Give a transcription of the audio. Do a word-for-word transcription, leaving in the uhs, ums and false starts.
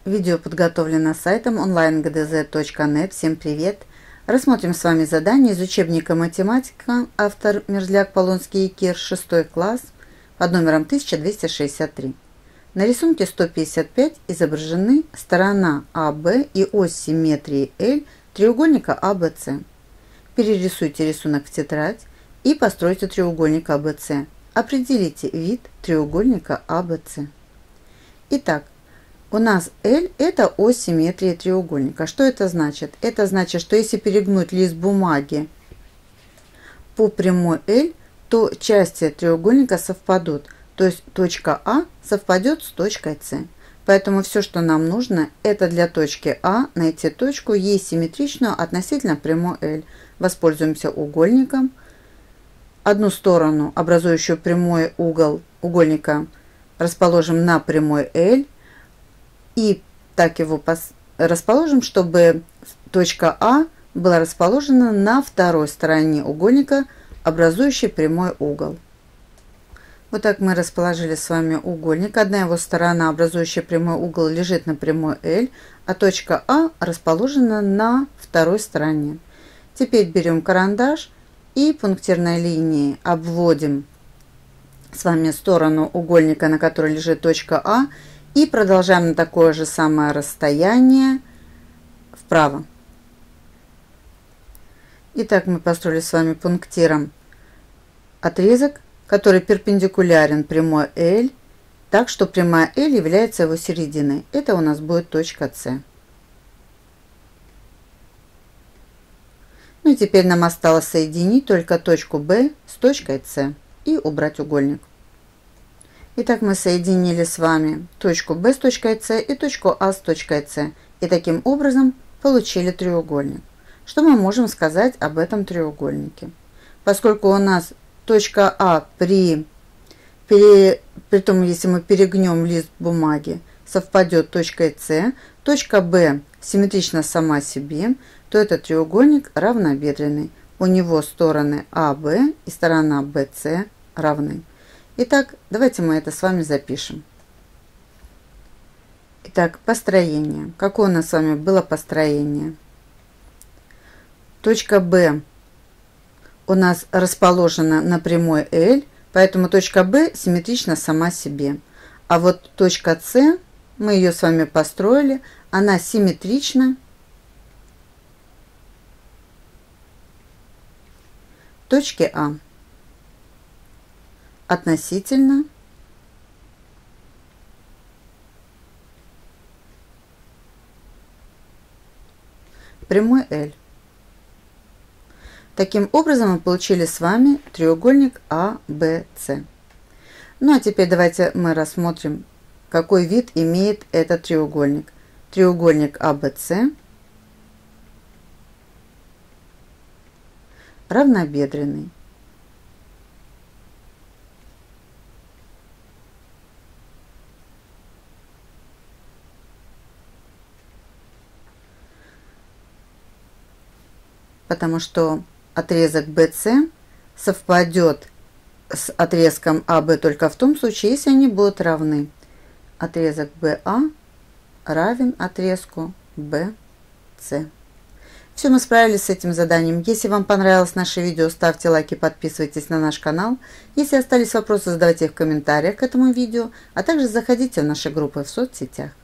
Видео подготовлено сайтом онлайн гэ дэ зэ точка нет. Всем привет! Рассмотрим с вами задание из учебника математика, автор Мерзляк, Полонский и Кир, шестой класс, под номером тысяча двести шестьдесят три. На рисунке сто пятьдесят пять изображены сторона а бэ и ось симметрии L треугольника а бэ цэ. Перерисуйте рисунок в тетрадь и постройте треугольник а бэ цэ. Определите вид треугольника а бэ цэ. Итак, у нас L – это ось симметрии треугольника. Что это значит? Это значит, что если перегнуть лист бумаги по прямой L, то части треугольника совпадут. То есть точка А совпадет с точкой С. Поэтому все, что нам нужно, это для точки А найти точку Е симметричную относительно прямой L. Воспользуемся угольником. Одну сторону, образующую прямой угол угольника, расположим на прямой L. И так его расположим, чтобы точка А была расположена на второй стороне угольника, образующей прямой угол. Вот так мы расположили с вами угольник. Одна его сторона, образующая прямой угол, лежит на прямой L, а точка А расположена на второй стороне. Теперь берем карандаш и пунктирной линией обводим с вами сторону угольника, на которой лежит точка А, и продолжаем на такое же самое расстояние вправо. Итак, мы построили с вами пунктиром отрезок, который перпендикулярен прямой L, так что прямая L является его серединой. Это у нас будет точка С. Ну и теперь нам осталось соединить только точку Б с точкой С и убрать угольник. Итак, мы соединили с вами точку Б с точкой С и точку А с точкой С. И таким образом получили треугольник. Что мы можем сказать об этом треугольнике? Поскольку у нас точка А при, при, при том, если мы перегнем лист бумаги, совпадет с точкой С, точка Б симметрична сама себе, то этот треугольник равнобедренный. У него стороны а бэ и сторона бэ цэ равны. Итак, давайте мы это с вами запишем. Итак, построение. Какое у нас с вами было построение? Точка Б у нас расположена на прямой L, поэтому точка Б симметрична сама себе. А вот точка С, мы ее с вами построили, она симметрична точке А относительно прямой L. Таким образом мы получили с вами треугольник а бэ цэ. Ну а теперь давайте мы рассмотрим, какой вид имеет этот треугольник. Треугольник а бэ цэ равнобедренный. Потому что отрезок бэ цэ совпадет с отрезком а бэ только в том случае, если они будут равны. Отрезок бэ а равен отрезку бэ цэ. Все, мы справились с этим заданием. Если вам понравилось наше видео, ставьте лайки, подписывайтесь на наш канал. Если остались вопросы, задавайте их в комментариях к этому видео, а также заходите в наши группы в соцсетях.